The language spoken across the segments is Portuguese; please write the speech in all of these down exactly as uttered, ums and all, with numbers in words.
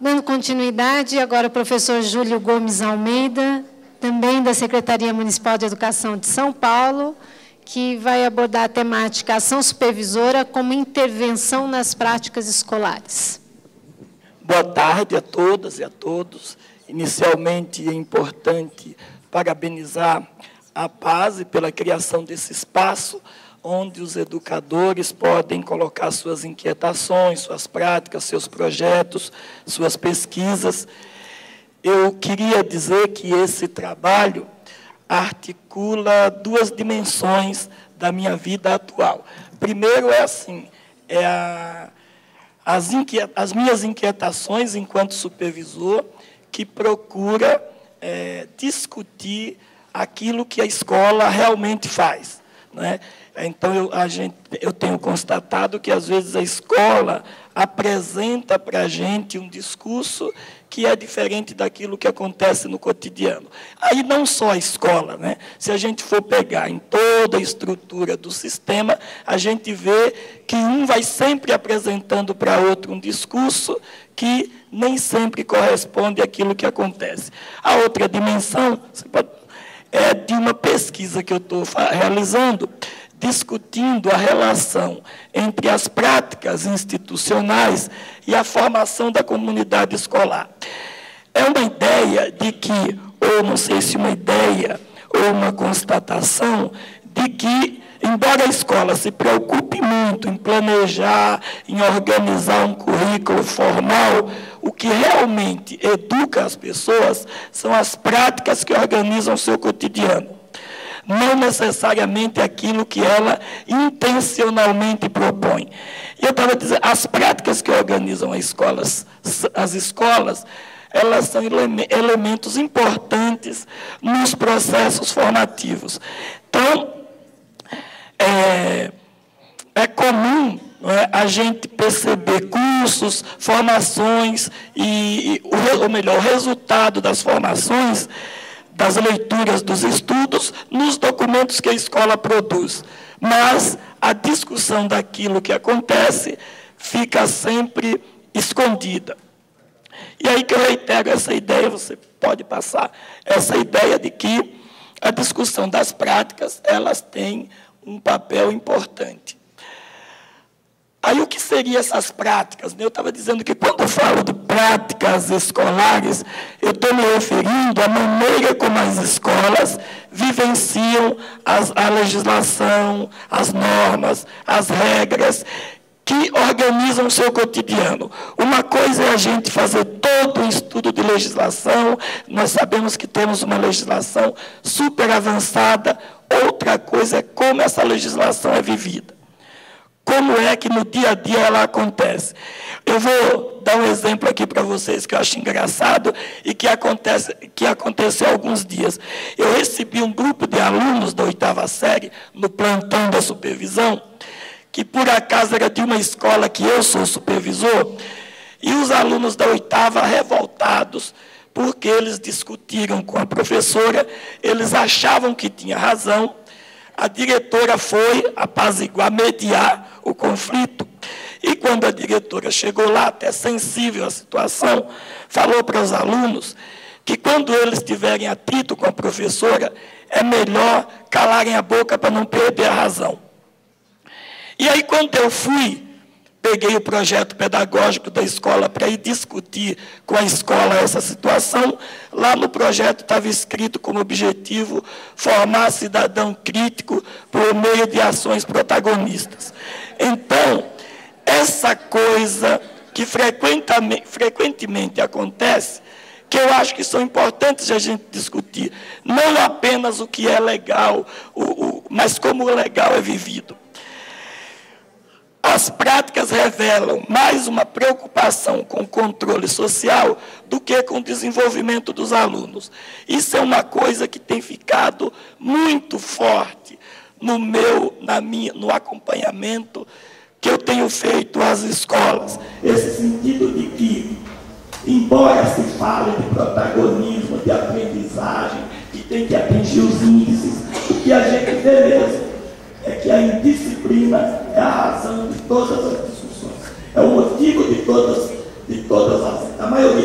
Dando continuidade, agora o professor Júlio Gomes Almeida, também da Secretaria Municipal de Educação de São Paulo, que vai abordar a temática ação supervisora como intervenção nas práticas escolares. Boa tarde a todas e a todos. Inicialmente, é importante parabenizar a Paz pela criação desse espaço, onde os educadores podem colocar suas inquietações, suas práticas, seus projetos, suas pesquisas. Eu queria dizer que esse trabalho articula duas dimensões da minha vida atual. Primeiro é assim, é a, as, inquiet, as minhas inquietações enquanto supervisor, que procura é, discutir aquilo que a escola realmente faz, né? Então, eu, a gente, eu tenho constatado que, às vezes, a escola apresenta para a gente um discurso que é diferente daquilo que acontece no cotidiano. Aí, não só a escola, né? Se a gente for pegar em toda a estrutura do sistema, a gente vê que um vai sempre apresentando para outro um discurso que nem sempre corresponde àquilo que acontece. A outra dimensão é de uma pesquisa que eu estou realizando, discutindo a relação entre as práticas institucionais e a formação da comunidade escolar. É uma ideia de que, ou não sei se uma ideia, ou uma constatação, de que, embora a escola se preocupe muito em planejar, em organizar um currículo formal, o que realmente educa as pessoas são as práticas que organizam o seu cotidiano. Não necessariamente aquilo que ela intencionalmente propõe. E eu estava dizendo, as práticas que organizam as escolas, as escolas, elas são ele- elementos importantes nos processos formativos. Então, é, é comum, não é, a gente perceber cursos, formações, e, e ou melhor, o resultado das formações, das leituras dos estudos, nos documentos que a escola produz. Mas a discussão daquilo que acontece fica sempre escondida. E aí que eu reitero essa ideia, você pode passar, essa ideia de que a discussão das práticas, elas têm um papel importante. Aí, o que seriam essas práticas? Eu estava dizendo que, quando eu falo de práticas escolares, eu estou me referindo à maneira como as escolas vivenciam as, a legislação, as normas, as regras que organizam o seu cotidiano. Uma coisa é a gente fazer todo um estudo de legislação, nós sabemos que temos uma legislação super avançada, outra coisa é como essa legislação é vivida. Como é que no dia a dia ela acontece? Eu vou dar um exemplo aqui para vocês que eu acho engraçado e que, acontece, que aconteceu há alguns dias. Eu recebi um grupo de alunos da oitava série, no plantão da supervisão, que por acaso era de uma escola que eu sou supervisor, e os alunos da oitava revoltados, porque eles discutiram com a professora, eles achavam que tinha razão. A diretora foi apaziguar, mediar o conflito. E quando a diretora chegou lá, até sensível à situação, falou para os alunos que, quando eles tiverem atrito com a professora, é melhor calarem a boca para não perder a razão. E aí, quando eu fui, peguei o projeto pedagógico da escola para ir discutir com a escola essa situação. Lá no projeto estava escrito como objetivo formar cidadão crítico por meio de ações protagonistas. Então, essa coisa que frequentemente, frequentemente acontece, que eu acho que são importantes a gente discutir, não apenas o que é legal, o, o, mas como o legal é vivido. As práticas revelam mais uma preocupação com o controle social do que com o desenvolvimento dos alunos. Isso é uma coisa que tem ficado muito forte no meu, na minha, no acompanhamento que eu tenho feito às escolas. Esse sentido de que, embora se fale de protagonismo, de aprendizagem, que tem que atingir os índices, o que a gente vê mesmo é que a indisciplina é a razão de todas as discussões, é o motivo de todas, de todas as, a maioria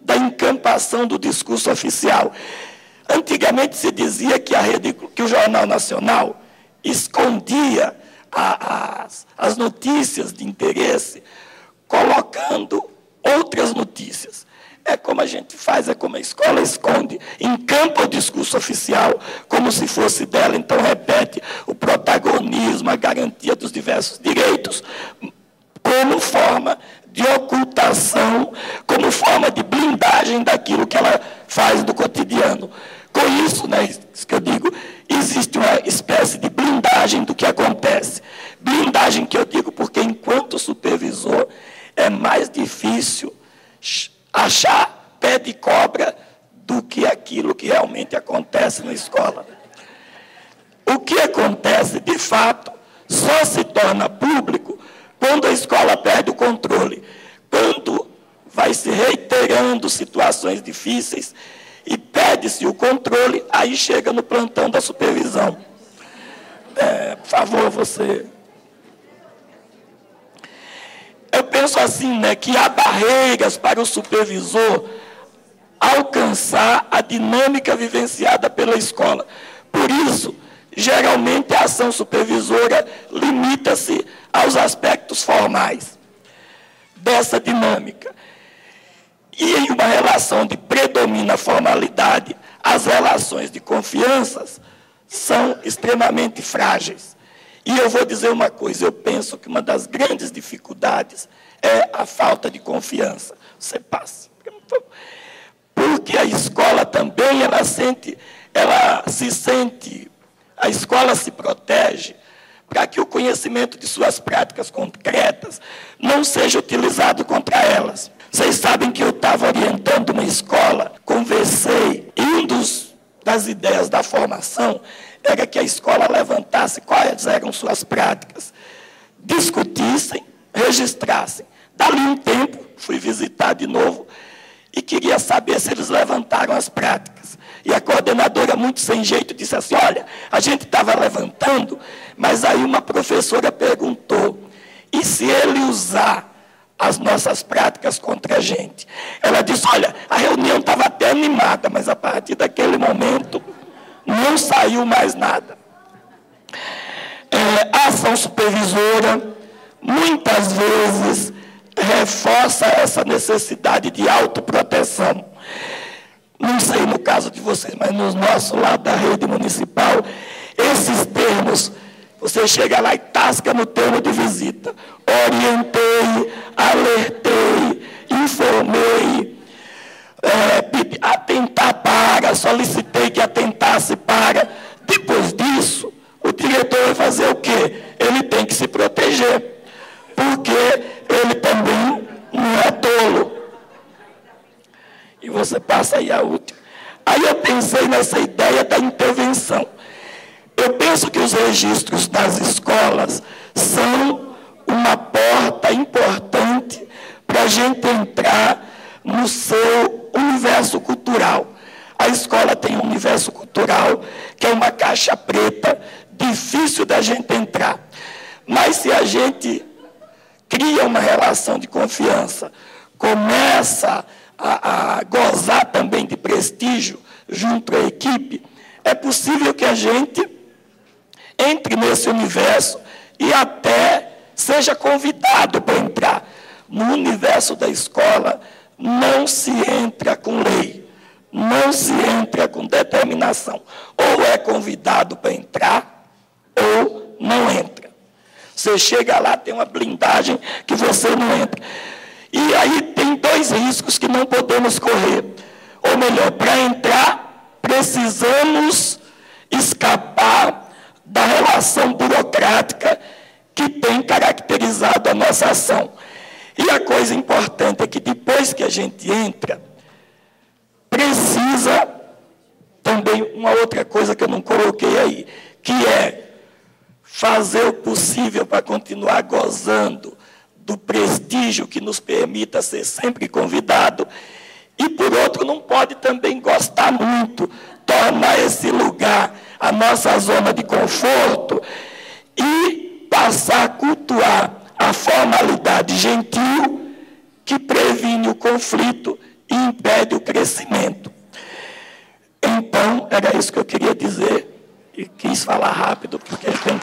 da encampação do discurso oficial. Antigamente se dizia que, a rede, que o Jornal Nacional escondia a, as, as notícias de interesse, colocando outras notícias. É como a gente faz, é como a escola esconde, encampa o discurso oficial como se fosse dela, então repete o protagonismo, a garantia dos diversos direitos, como forma de ocultação, como forma de blindagem daquilo que ela faz do cotidiano. Com isso, né, isso que eu digo, existe uma espécie de blindagem do que acontece. Blindagem que eu digo porque, enquanto supervisor, é mais difícil achar pé de cobra do que aquilo que realmente acontece na escola. O que acontece, de fato, só se torna público quando a escola perde o controle, quando vai se reiterando situações difíceis e perde-se o controle, aí chega no plantão da supervisão. É, por favor, você... Eu penso assim, né, que há barreiras para o supervisor alcançar a dinâmica vivenciada pela escola. Por isso, geralmente a ação supervisora limita-se aos aspectos formais dessa dinâmica. E em uma relação de predomina a formalidade, as relações de confianças são extremamente frágeis. E eu vou dizer uma coisa, eu penso que uma das grandes dificuldades é a falta de confiança. Você passa. Porque a escola também, ela sente, ela se sente, a escola se protege para que o conhecimento de suas práticas concretas não seja utilizado contra elas. Vocês sabem que eu estava orientando uma escola, conversei, e um dos, das ideias da formação era que a escola levantasse quais eram suas práticas, discutissem, registrassem. Dali um tempo, fui visitar de novo e queria saber se eles levantaram as práticas. E a coordenadora, muito sem jeito, disse assim, olha, a gente estava levantando, mas aí uma professora perguntou, e se ele usar as nossas práticas contra a gente? Ela disse, olha, a reunião estava até animada, mas a partir daquele momento não saiu mais nada. É, a ação supervisora, muitas vezes, reforça essa necessidade de autoproteção. Não sei no caso de vocês, mas no nosso lado da rede municipal, esses termos, você chega lá e tasca no termo de visita. Orientei, alertei, informei, é, pedi, atentar para, solicitei que atentasse para. Depois disso, o diretor vai fazer o quê? Ele tem que se proteger, porque ele também não é tolo. E você passa aí a última. Aí eu pensei nessa ideia da intervenção. Eu penso que os registros das escolas são uma porta importante para a gente entrar no seu universo cultural. A escola tem um universo cultural que é uma caixa preta, difícil da gente entrar. Mas se a gente cria uma relação de confiança, começa a, a gozar também de prestígio junto à equipe, é possível que a gente entre nesse universo e até seja convidado para entrar. No universo da escola, não se entra com lei, não se entra com determinação. Ou é convidado para entrar, ou não entra. Você chega lá, tem uma blindagem que você não entra. E aí tem dois riscos que não podemos correr. Ou melhor, para entrar, precisamos escapar da relação burocrática que tem caracterizado a nossa ação. E a coisa importante é que depois que a gente entra, precisa também uma outra coisa que eu não coloquei aí, que é fazer o possível para continuar gozando do prestígio que nos permita ser sempre convidado, e por outro não pode também gostar muito, tornar esse lugar a nossa zona de conforto e passar a cultuar a formalidade gentil que previne o conflito e impede impede o crescimento. Então, era isso que eu queria dizer, e quis falar rápido, porque tem...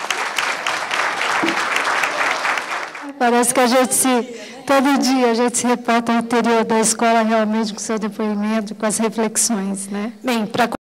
Parece que a gente se, todo dia a gente se reporta ao interior da escola realmente com o seu depoimento, com as reflexões, né? Bem, para